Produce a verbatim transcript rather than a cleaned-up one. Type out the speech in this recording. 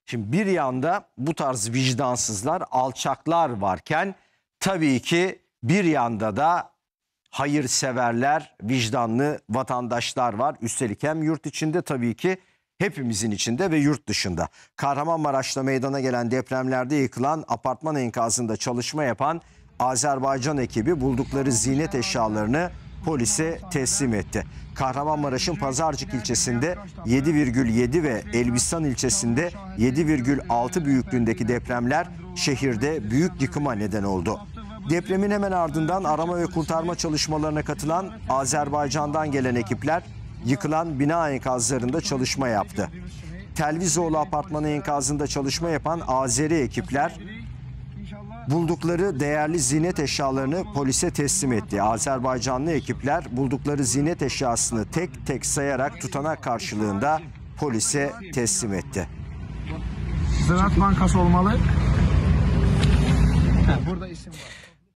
Şimdi bir yanda bu tarz vicdansızlar, alçaklar varken tabii ki bir yanda da hayırseverler, vicdanlı vatandaşlar var. Üstelik hem yurt içinde tabii ki hepimizin içinde ve yurt dışında. Kahramanmaraş'ta meydana gelen depremlerde yıkılan apartman enkazında çalışma yapan Azerbaycan ekibi buldukları ziynet eşyalarını polise teslim etti. Kahramanmaraş'ın Pazarcık ilçesinde yedi virgül yedi ve Elbistan ilçesinde yedi virgül altı büyüklüğündeki depremler şehirde büyük yıkıma neden oldu. Depremin hemen ardından arama ve kurtarma çalışmalarına katılan Azerbaycan'dan gelen ekipler yıkılan bina enkazlarında çalışma yaptı. Telvizoğlu apartmanı enkazında çalışma yapan Azeri ekipler buldukları değerli ziynet eşyalarını polise teslim etti. Azerbaycanlı ekipler buldukları ziynet eşyasını tek tek sayarak tutanak karşılığında polise teslim etti. Ziraat Bankası olmalı. Burada isim var.